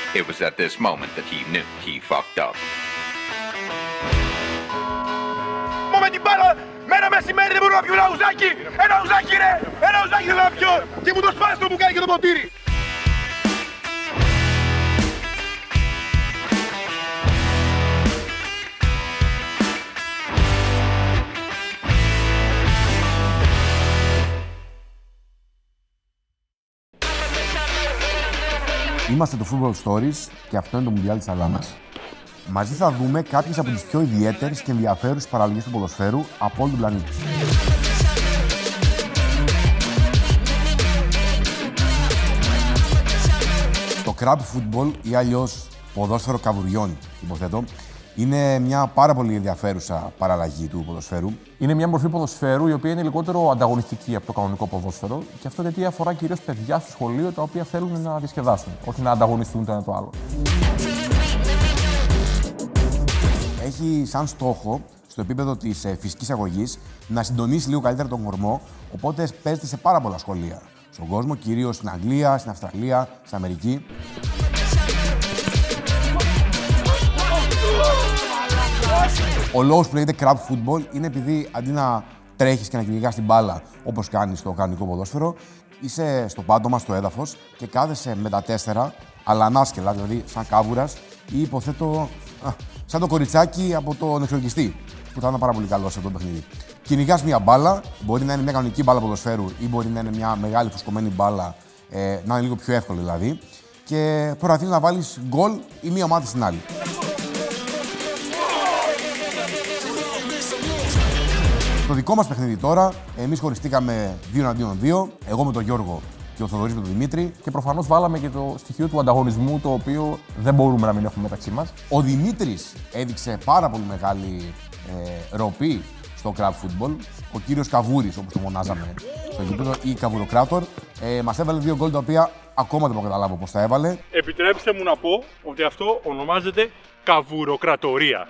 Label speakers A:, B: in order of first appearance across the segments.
A: It was at this moment that he knew he fucked up.
B: Με την μπάλα, με ένα μεσημέρι δεν μπορώ να πιω ένα ουζάκι! Ένα ουζάκι ρε! Ένα ουζάκι δεν θα πιω! Και μου το σπάσει το μπουκάλι και το ποτήρι!
C: Είμαστε το Football Stories και αυτό είναι το Μουντιάλ της Αλάνας. Μαζί θα δούμε κάποιες από τις πιο ιδιαίτερες και ενδιαφέρουσες παραλλαγές του ποδοσφαίρου από όλο τον πλανήτη. Το crab football ή αλλιώς ποδόσφαιρο καβουριών, υποθέτω, είναι μια πάρα πολύ ενδιαφέρουσα παραλλαγή του ποδοσφαίρου.
D: Είναι μια μορφή ποδοσφαίρου η οποία είναι λιγότερο ανταγωνιστική από το κανονικό ποδόσφαιρο και αυτό γιατί αφορά κυρίως παιδιά στο σχολείο τα οποία θέλουν να διασκεδάσουν, όχι να ανταγωνιστούν το ένα το άλλο.
C: Έχει σαν στόχο, στο επίπεδο της φυσικής αγωγής, να συντονίσει λίγο καλύτερα τον κορμό, οπότε παίζεται σε πάρα πολλά σχολεία. Στον κόσμο, κυρίως στην Αγγλία, στην Αυστραλία, στην Αμερική. Ο λόγος που λέγεται crab football είναι επειδή αντί να τρέχεις και να κυνηγάς την μπάλα όπως κάνεις στο κανονικό ποδόσφαιρο, είσαι στο πάτωμα, στο έδαφος και κάθεσαι με τα τέσσερα, αλλά ανάσκελα, δηλαδή σαν κάβουρας ή υποθέτω σαν το κοριτσάκι από τον εξορκιστή, που θα είναι πάρα πολύ καλό σε αυτό το παιχνίδι. Κυνηγάς μια μπάλα, μπορεί να είναι μια κανονική μπάλα ποδοσφαίρου ή μπορεί να είναι μια μεγάλη φουσκωμένη μπάλα, να είναι λίγο πιο εύκολη δηλαδή, και προσπαθείς να βάλεις γκολ ή μία ομάδα στην άλλη. Στο δικό μας παιχνίδι τώρα, εμείς χωριστήκαμε 2-2, εγώ με τον Γιώργο και ο Θοδωρής με τον Δημήτρη.
D: Και προφανώς βάλαμε και το στοιχείο του ανταγωνισμού, το οποίο δεν μπορούμε να μην έχουμε μεταξύ μας.
C: Ο Δημήτρης έδειξε πάρα πολύ μεγάλη ροπή στο crab football. Ο κύριος Καβούρης, όπως το μονάζαμε στο γήπεδο, ή Καβουροκράτορ, μας έβαλε 2 γκολ τα οποία ακόμα δεν μπορώ να καταλάβω πώς τα έβαλε.
E: Επιτρέψτε μου να πω ότι αυτό ονομάζεται καβουροκρατορία.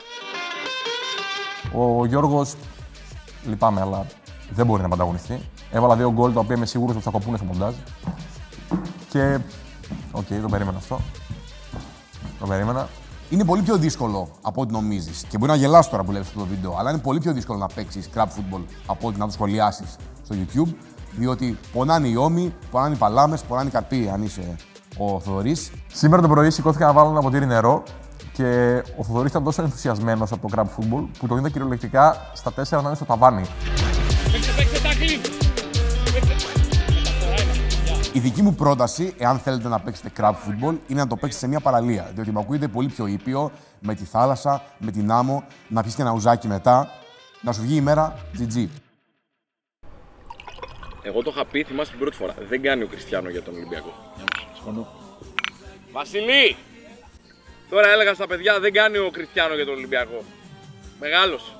D: Ο Γιώργος, λυπάμαι, αλλά δεν μπορεί να με ανταγωνιστεί. Έβαλα 2 γκολ τα οποία είμαι σίγουρος ότι θα κοπούν στο μοντάζ. Και. Οκ, το περίμενα αυτό. Το περίμενα.
C: Είναι πολύ πιο δύσκολο από ό,τι νομίζεις. Και μπορεί να γελάς τώρα που βλέπεις αυτό το βίντεο, αλλά είναι πολύ πιο δύσκολο να παίξεις crab football από ό,τι να το σχολιάσεις στο YouTube. Διότι πονάνε οι ώμοι, πονάνε οι παλάμες, πονάνε οι καρποί, αν είσαι ο Θοδωρής.
D: Σήμερα το πρωί σηκώθηκα να βάλω ένα ποτήρι νερό και ο Θοδωρής ήταν τόσο ενθουσιασμένος από το crab football που τον είδα κυριολεκτικά στα 4 να είναι στο ταβάνι.
C: Η δική μου πρόταση, εάν θέλετε να παίξετε crab football, είναι να το παίξετε σε μια παραλία. Διότι μου ακούγεται πολύ πιο ήπιο, με τη θάλασσα, με την άμμο, να πιεις και ένα ουζάκι μετά, να σου βγει η μέρα GG.
F: Εγώ το είχα πει, θυμάσαι την πρώτη φορά. Δεν κάνει ο Κριστιάνο για τον Ολυμπιακό.
D: Συμφωνώ.
F: Βασιλή! Τώρα έλεγα στα παιδιά, δεν κάνει ο Κριστιάνο για τον Ολυμπιακό. Μεγάλος.